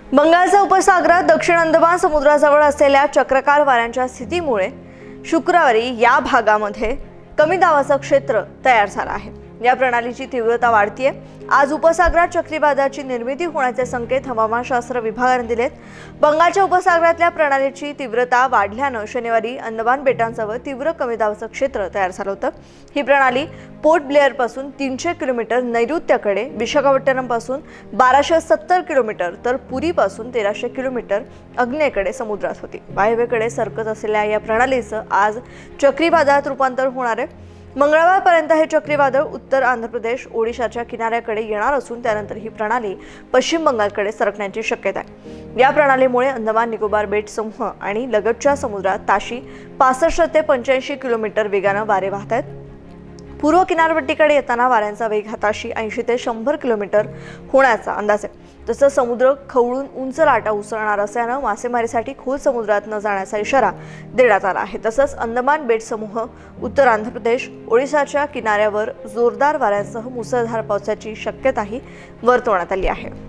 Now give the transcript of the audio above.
बंगालच्या उपसागरात दक्षिण अंदमान समुद्राजवळ असलेल्या चक्रकार वाऱ्यांच्या स्थितीमुळे शुक्रवारी या भागामध्ये कमी दाबाचं क्षेत्र तयार झालं आहे। या प्रणालीची तीव्रता वाढतीये। आज उपसागरात चक्रीवादळाची निर्मिती होण्याचे संकेत हवामानशास्त्र विभागाने दिलेत। बंगालच्या उपसागरातल्या प्रणालीची तीव्रता वाढल्यानं शनिवारी अंदमान बेटांजवळ तीव्र कमी दाबाचं क्षेत्र तयार झालं होतं। ही प्रणाली पोर्ट ब्लेअर पासून 300 किलोमीटर नैऋत्याकडे, विशाखापट्टणम पासून 1270 किलोमीटर तर पुरी पासून 1300 किलोमीटर आग्नेयेकडे समुद्रात होती। वायव्येकडे सरकत असलेल्या या प्रणालीचं आज चक्रीवादळात रूपांतर होणार आहे। मंगळवारपर्यंत हे चक्रीवादळ उत्तर आंध्र प्रदेश, ओडिशाच्या किनाऱ्याकडे येणार असून त्यानंतर ही प्रणाली पश्चिम बंगालकडे सरकण्याची शक्यता आहे। या प्रणालीमुळे अंदमान निकोबार बेट समूह आणि लगतच्या समुद्रात ताशी 65 ते 85 किलोमीटर वेगाने वारे वाहत आहेत। पूर्व किनारपट्टीकडे येताना वाऱ्यांचा वेग ताशी 80 ते 100 किलोमीटर होण्याचा अंदाज आहे। तसंच समुद्र खवळून उंच लाटा उसळणार असल्यानं मासेमारीसाठी खोल समुद्रात न जाण्याचा इशारा देण्यात आला आहे। तसंच अंदमान बेट समूह, उत्तर आंध्र प्रदेश, ओडिशाच्या किनाऱ्यावर जोरदार वाऱ्यांसह मुसळधार पावसाची शक्यताही वर्तवण्यात आली आहे।